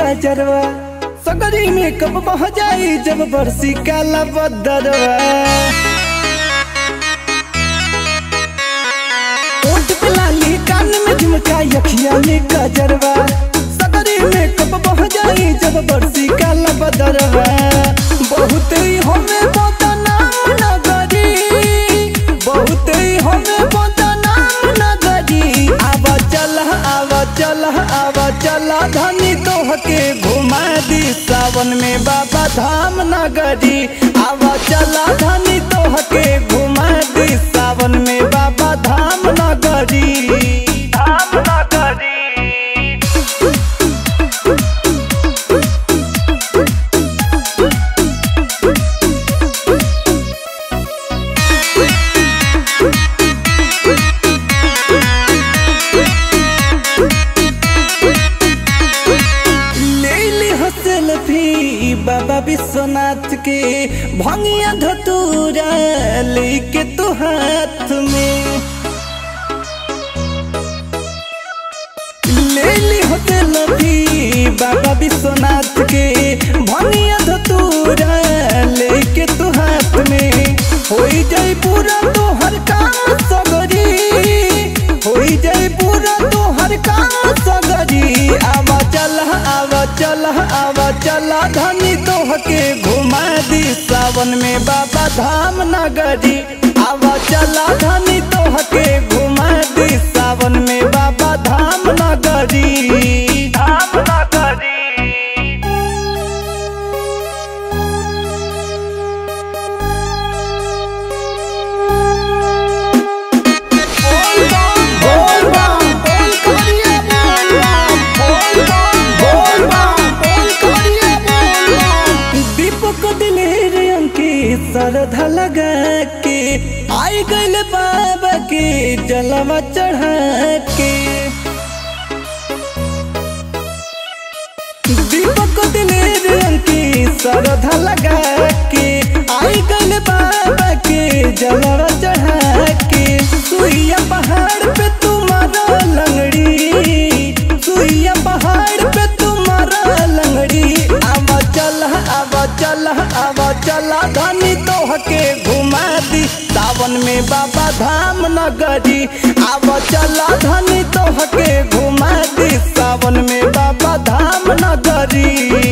कजरवा सगरी में कब बह जाई जब बरसी काला बदरवा। ओठ पे लाली कान में झुमका अखिया में कजरवा सगरी में कब बह जाई जब बरसी काला बदरवा। बहुत ही हमें बदनाम नगरी, बहुत ही हमें बदनाम नगरी। आवा चल धनी तोहके घुमा दी सावन में बाबा धाम नगरी। आवा चला धनी तोहके घुमा दी सावन में बाबा धाम नगरी, धाम नगरी। बाबा विश्वनाथ के भंगिया धतूरा लेके तो हाथ में ले ली होटल भी। बाबा विश्वनाथ के भंगिया धतूरा लेके तो हाथ में होई जाई पूरा तो हर काम सगरी, होई जाई पूरा तो हर काम सगरी। आवा चला धनी तोहके घुमा दी सावन में बाबा धाम नगरी। आवा चला धनी तोहके घुमा दी सावन में बाबा धाम नगरी, धाम नगरी। श्रद्धा लगा के आई गइल बाबा के जलवा चढ़ा के। दीपक दिलेर की श्रद्धा लगा के आई गइल बाबा के जलवा चढ़ा के। सुइया पहाड़ पे तुम्हारा लंगड़ी, सुइया पहाड़ पे तुम्हारा लंगड़ी। आवा चला धनी तोहके घुमा दी सावन में बाबा धाम नगरी। आवा चला धनी तोहके घुमा दी सावन में बाबा धाम नगरी।